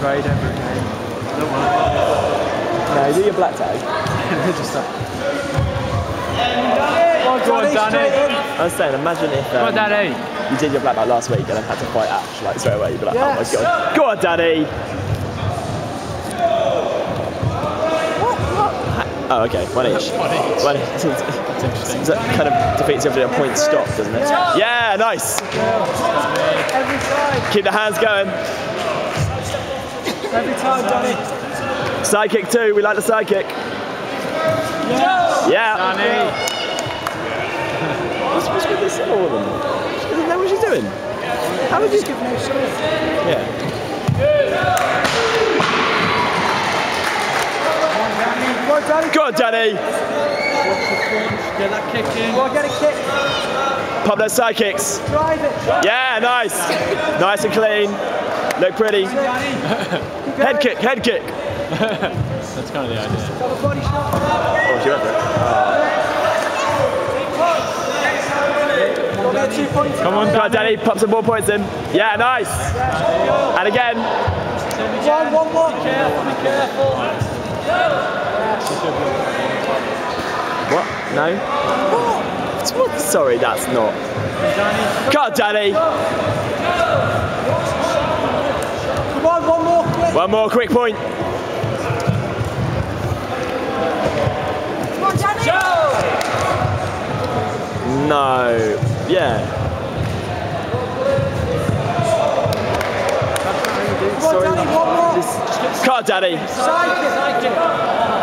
afraid ever again. Don't worry. No, do your black tag. Just that. Go on, Danny. I was saying, imagine if Go on, Danny. you did your black belt last week and then had to fight Ash like straight away. You'd be like, oh my god. Go on, Danny. Oh, okay, one each. One each. So that kind of defeats everything. A point stop, doesn't it? Yeah, nice. Every time. Keep the hands going. Every time, Danny. Side kick too. We like the side kick. Yeah. Danny. What's with this all of them? She doesn't know what she's doing. How would you give no shot? Yeah. Go on, Danny. Get that kick in. Go on, get a kick. Pop those side kicks. Drive it. Yeah, nice. Nice and clean. Look pretty. Head kick, head kick. That's kind of the idea. Got a body shot. Oh, she went for it. Got there 2 points. Come on, Come on, Danny. Pop some more points in. Yeah, nice. And again. One more. Be careful. What? No? What? Sorry, that's not. Come on, Danny. Come on, one more quick. One more quick point. Come on, Danny. No. Yeah. Come on, Danny, one more. Come on, Danny. Side kick.